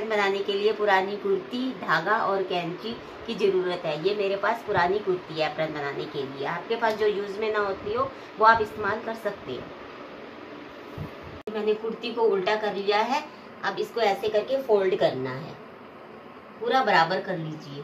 Apron बनाने के लिए पुरानी कुर्ती, धागा और कैंची की ज़रूरत है। ये मेरे पास पुरानी कुर्ती है एप्रन बनाने के लिए। आपके पास जो यूज़ में ना होती हो वो आप इस्तेमाल कर सकते हो। मैंने कुर्ती को उल्टा कर लिया है। अब इसको ऐसे करके फोल्ड करना है, पूरा बराबर कर लीजिए।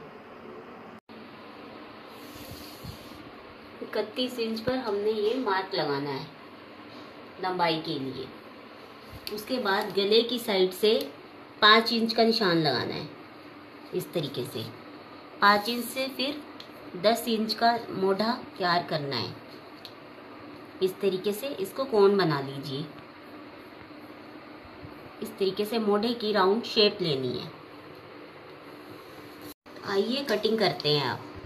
31 इंच पर हमने ये मार्क लगाना है लंबाई के लिए। उसके बाद गले की साइड से 5 इंच का निशान लगाना है इस तरीके से। 5 इंच से फिर 10 इंच का मोढ़ा तैयार करना है। इस तरीके से इसको कोण बना लीजिए। इस तरीके से मोढ़े की राउंड शेप लेनी है। आइए कटिंग करते हैं आप।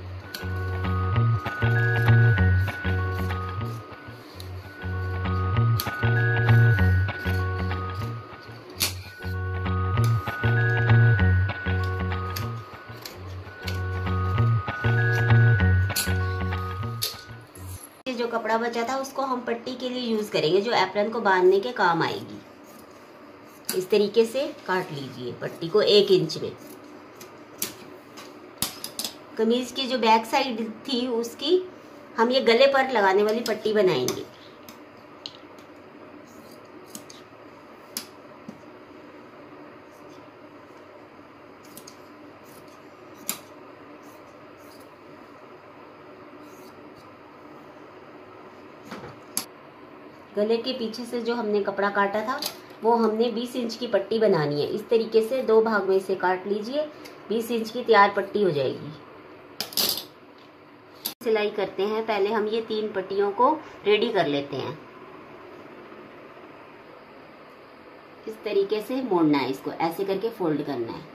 जो कपड़ा बचा था उसको हम पट्टी के लिए यूज करेंगे, जो एप्रन को बांधने के काम आएगी। इस तरीके से काट लीजिए पट्टी को 1 इंच में। कमीज की जो बैक साइड थी उसकी हम ये गले पर लगाने वाली पट्टी बनाएंगे। गले के पीछे से जो हमने कपड़ा काटा था वो हमने 20 इंच की पट्टी बनानी है। इस तरीके से 2 भाग में इसे काट लीजिए। 20 इंच की तैयार पट्टी हो जाएगी। सिलाई करते हैं। पहले हम ये 3 पट्टियों को रेडी कर लेते हैं। इस तरीके से मोड़ना है, इसको ऐसे करके फोल्ड करना है।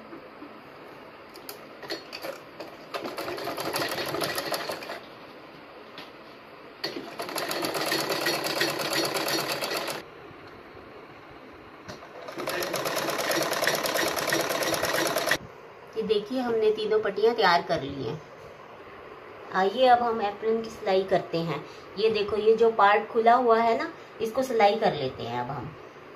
देखिए हमने तीनों पट्टियां तैयार कर ली हैं। आइए अब हम एप्रन की सिलाई करते हैं। ये देखो, ये जो पार्ट खुला हुआ है ना, इसको सिलाई कर लेते हैं अब हम।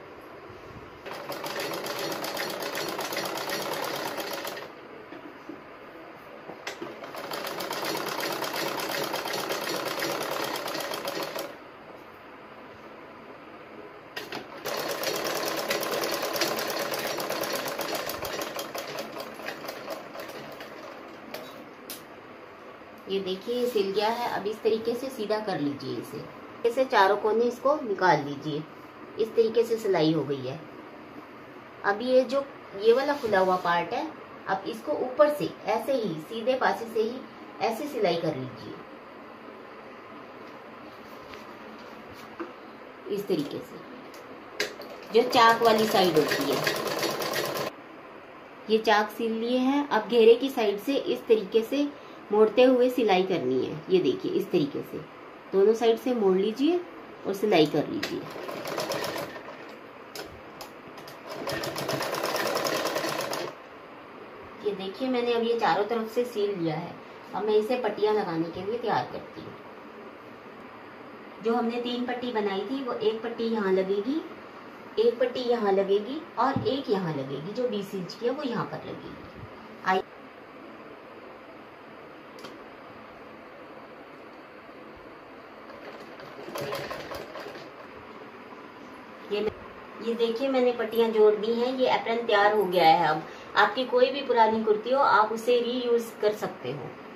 ये देखिए सिल गया है। अब इस तरीके से सीधा कर लीजिए इसे। ऐसे चारों कोने इसको निकाल लीजिए। इस तरीके से सिलाई हो गई है। अब ये वाला खुला हुआ पार्ट है, अब इसको ऊपर से ऐसे ही सीधे पासे से ही ऐसे सिलाई कर लीजिए, इस तरीके से, जो चाक वाली साइड होती है। ये चाक सिल लिए हैं। अब घेरे की साइड से इस तरीके से मोड़ते हुए सिलाई करनी है। ये देखिए इस तरीके से दोनों साइड से मोड़ लीजिए और सिलाई कर लीजिए। ये देखिए मैंने अब ये चारों तरफ से सील लिया है। अब मैं इसे पट्टियां लगाने के लिए तैयार करती हूँ। जो हमने 3 पट्टी बनाई थी वो एक पट्टी यहाँ लगेगी, एक पट्टी यहाँ लगेगी और एक यहाँ लगेगी। जो 20 इंच की है वो यहाँ पर लगेगी। ये देखिए मैंने पट्टियां जोड़ दी हैं। ये एप्रन तैयार हो गया है। अब आपकी कोई भी पुरानी कुर्ती हो आप उसे रीयूज कर सकते हो।